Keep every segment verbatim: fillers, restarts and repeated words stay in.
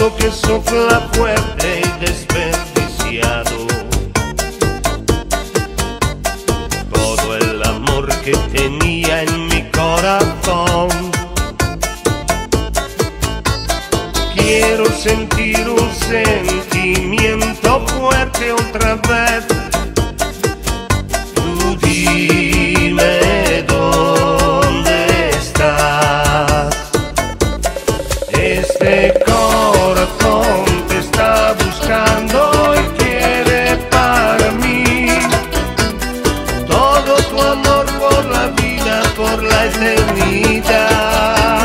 viento que sopla fuerte y desperdiciado. Todo el amor que tenía en mi corazón. Quiero sentir un sentimiento fuerte otra vez. Tú dime dónde estás. Este corazón te está buscando y quiere para mí todo tu amor por la vida, por la eternidad.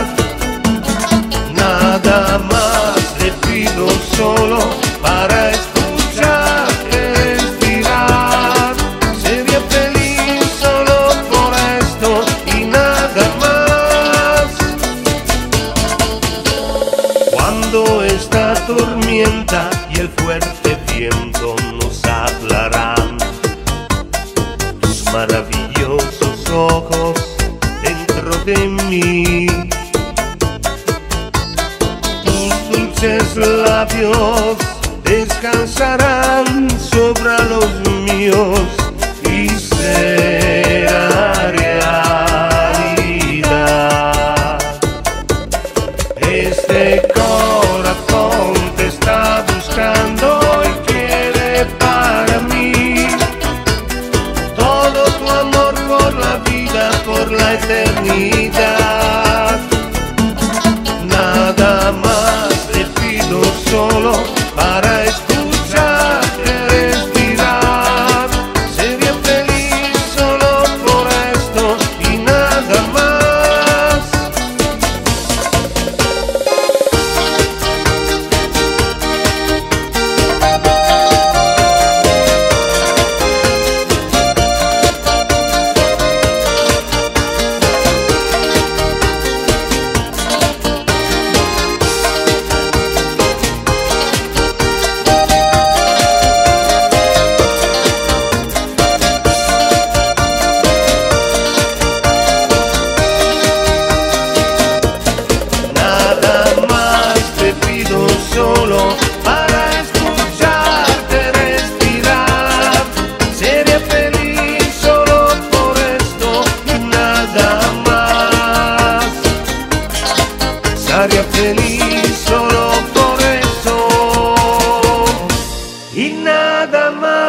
Nada más le pido solo para escucharte respirar. Sería feliz solo por esto y nada más. Cuando esta tormenta y el fuerte viento nos hablarán, tus maravillosos ojos dentro de mí, dulces labios descansarán sobre los míos y será realidad. Este corazón te está buscando y quiere para mí todo tu amor por la vida, por la eternidad. Nada más le pido solo para escucharte respirar. Sería feliz solo por esto y nada más. Solo para escucharte respirar. Sería feliz solo por esto y nada más. Sería feliz solo por eso y nada más.